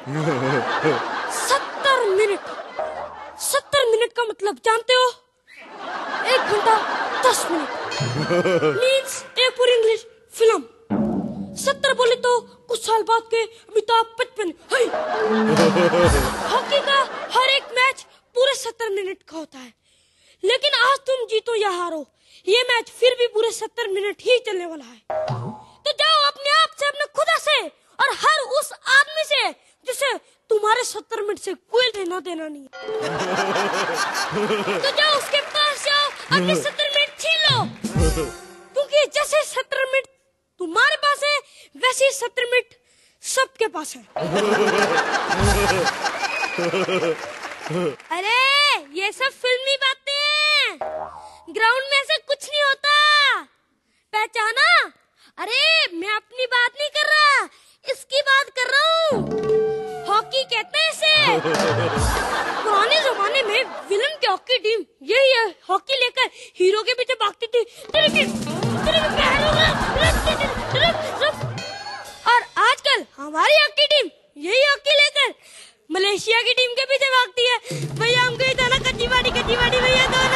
70 minute. 70 minute का मतलब जानते हो? 1 घंटा 10 मिनट मीन्स एक पूरी इंग्लिश फिल्म। 70 बोले तो कुछ साल बाद के अमिताभ बच्चन। हॉकी का हर एक मैच पूरे 70 मिनट का होता है, लेकिन आज तुम जीतो या हारो, ये मैच फिर भी पूरे 70 मिनट ही चलने वाला है। तो जाओ अपने आप से, अपने खुदा से और हर उस आदमी से जिसे तुम्हारे 70 मिनट से कोई लेना देना नहीं है। तो जाओ उसके पास जाओ, अपने 70 मिनट छीन लो, क्योंकि जैसे 70 मिनट तुम्हारे पास है वैसे 70 मिनट सबके पास है। अरे ये सब फिल्मी बातें हैं, ग्राउंड में ऐसा कुछ नहीं होता, पहचाना? अरे मैं अपनी बात नहीं कर रहा, इसकी बात कर रहा हूँ। हॉकी कहते हैं इसे। पुराने जमाने में विलन की हॉकी टीम यही है, हॉकी लेकर हीरो के पीछे भागती थी। और आजकल हमारी हॉकी टीम यही हॉकी लेकर मलेशिया की टीम के पीछे भागती है। भैया हमको ही दोना कच्ची बाड़ी भैया दोना।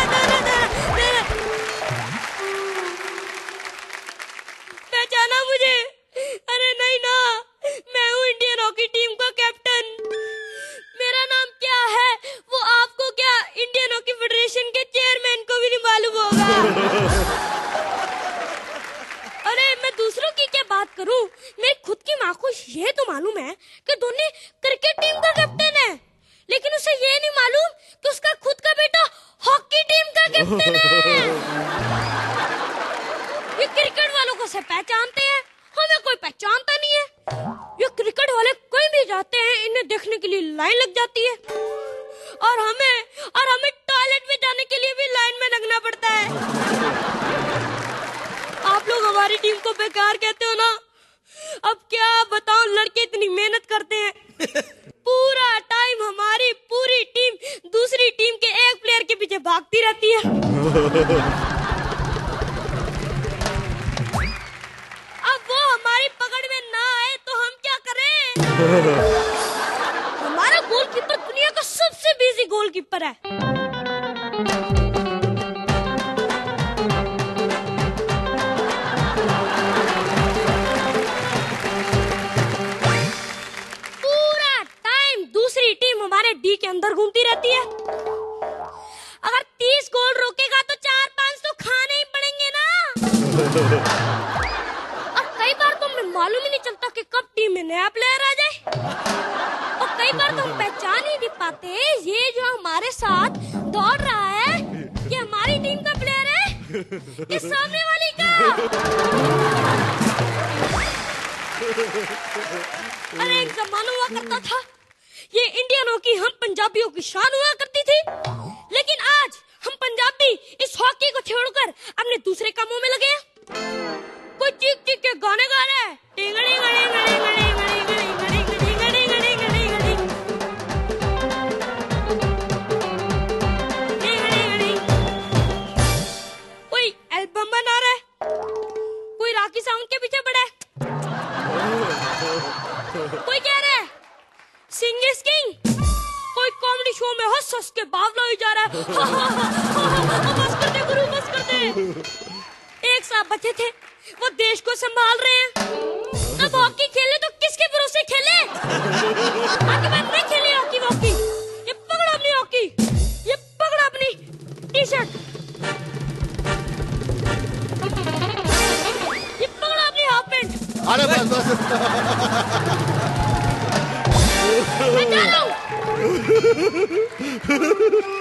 पहचाना मुझे? अरे नहीं ना, मैं हूँ इंडियन हॉकी टीम का कैप्टन। मेरा नाम क्या है वो आपको क्या इंडियन हॉकी फेडरेशन के चेयरमैन को भी नहीं मालूम होगा। अरे मैं दूसरों की क्या बात करूं, मेरी खुद की माँ को ये तो मालूम है कि धोनी क्रिकेट टीम का कैप्टन है, लेकिन उसे ये नहीं मालूम कि उसका खुद का बेटा हॉकी टीम का कैप्टन है। ये क्रिकेट वालों को से पहचानते हैं, हमें कोई पहचानता नहीं है। ये क्रिकेट वाले कोई भी जाते हैं, इन्हें देखने के लिए लाइन लग जाती है, और हमें टॉयलेट में जाने के लिए भी लाइन में लगना पड़ता है। आप लोग हमारी टीम को बेकार कहते हो ना, अब क्या बताओ, लड़के इतनी मेहनत करते हैं, पूरा टाइम हमारी पूरी टीम दूसरी टीम के एक प्लेयर के पीछे भागती रहती है। अब वो हमारी पकड़ में ना आए तो हम क्या करें? हमारा गोलकीपर दुनिया का सबसे बिजी गोलकीपर है। हमारे डी के अंदर घूमती रहती है। अगर 30 गोल रोकेगा तो 4-5 तो खाने ही पड़ेंगे ना। और कई बार तो हमें मालूम ही नहीं चलता कि कब टीम में नया प्लेयर आ जाए, और कई बार तो हम पहचान ही नहीं पाते ये जो हमारे साथ दौड़ रहा है ये हमारी टीम का प्लेयर है कि सामने वाली का। अरे एक जमाना हुआ करता था, ये इंडियनों की हम पंजाबियों की शान हुआ करती थी, लेकिन आज हम पंजाबी इस हॉकी को छोड़कर अपने दूसरे कामों में लगे हैं। कोई चीख चीख के गाने गा रहा है, कोई एल्बम बना रहा है, कोई रॉकी साउंड के पीछे पड़ा है, कोई कह रहा है सिंग इज किंग, कोई कॉमेडी शो में हंस हंस के बावला ही जा रहा है। बस कर दे गुरु, बस कर दे। एक साहब बच्चे थे, वो देश को संभाल रहे हैं। अब हॉकी खेले तो किसके भरोसे खेले? आगे बार नहीं खेले हॉकी वॉकी। ये पकड़ अपनी हॉकी, ये पकड़ अपनी टी-शर्ट, ये पकड़ अपनी हाफ पैंट। अरे बस मैं जा रहा हूँ।